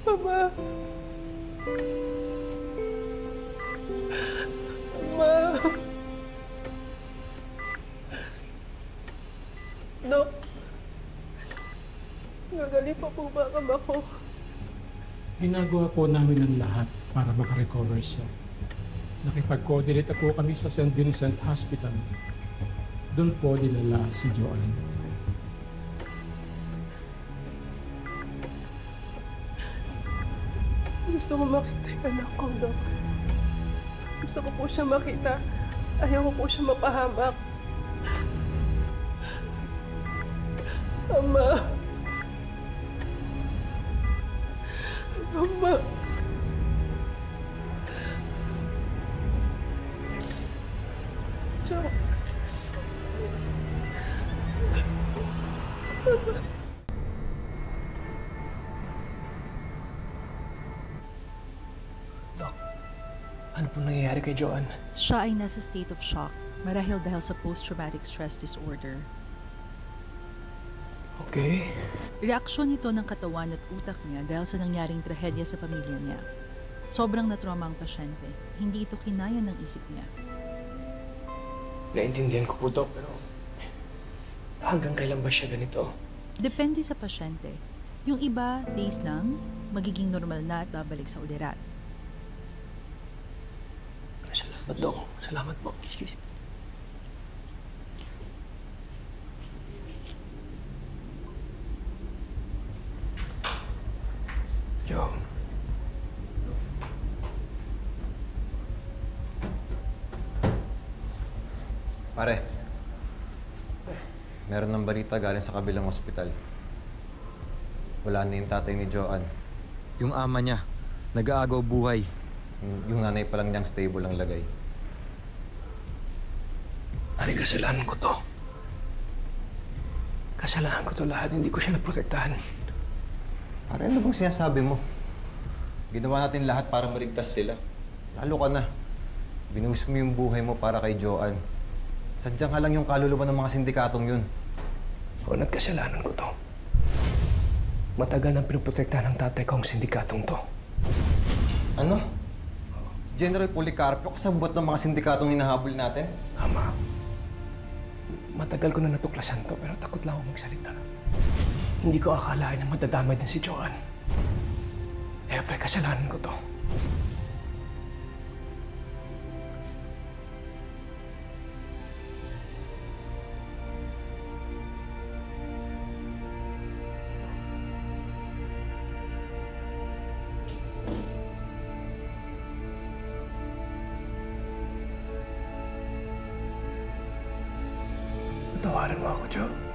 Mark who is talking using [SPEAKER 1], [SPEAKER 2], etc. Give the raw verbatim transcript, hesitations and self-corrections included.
[SPEAKER 1] Ama. Ama. Dok, gagaling pa po ba ang ako?
[SPEAKER 2] Ginagawa po namin ang lahat para makarecover siya. Nakipag-coordinate na po kami sa Saint Vincent Hospital. Doon po dinala si Joanne.
[SPEAKER 1] Gusto ko makita yung anak ko, Dok. Gusto ko po siya makita. Ayaw ko po siya mapahamak. Ama. Ama. Jo.
[SPEAKER 3] Dok, ano po nangyayari kay Joanne?
[SPEAKER 4] Siya ay nasa state of shock marahil dahil sa post-traumatic stress disorder.
[SPEAKER 3] Okay.
[SPEAKER 4] Reaksyon nito ng katawan at utak niya dahil sa nangyaring trahedya sa pamilya niya. Sobrang natrauma ang pasyente. Hindi ito kinaya ng isip niya.
[SPEAKER 3] Naintindihan ko po, Dok, pero hanggang kailan ba siya ganito?
[SPEAKER 4] Depende sa pasyente. Yung iba, days lang, magiging normal na at babalik sa ulirat.
[SPEAKER 3] Salamat, Dok. Salamat po. Excuse me. Jo.
[SPEAKER 5] Pare, meron ng balita galing sa kabilang ospital. Wala na yung tatay ni Joanne.
[SPEAKER 6] Yung ama niya, nag-aagaw buhay.
[SPEAKER 5] Yung, yung nanay pa lang niyang stable ang lagay.
[SPEAKER 3] Pare, kasalanan ko to. Kasalanan ko to lahat. Hindi ko siya naprotektahan.
[SPEAKER 5] Pare, ano bang sinasabi mo? Ginawa natin lahat para maligtas sila. Lalo ka na. Binuhos mo yung buhay mo para kay Joanne. Sadyang ka lang yung kaluluwa ng mga sindikatong yun.
[SPEAKER 3] O, nagkasalanan ko to. Matagal nang pinoprotektahan ng tatay ko ang sindikatong to.
[SPEAKER 5] Ano? General Policarpio, kasabot ng mga sindikatong hinahabol natin?
[SPEAKER 3] Tama. Matagal ko na natuklasan to, pero takot lang ako magsalita. Hindi ko akalain na madadamay din si Joanne. Kaya pre, kasalanan ko to. Patawarin mo ako, Jo.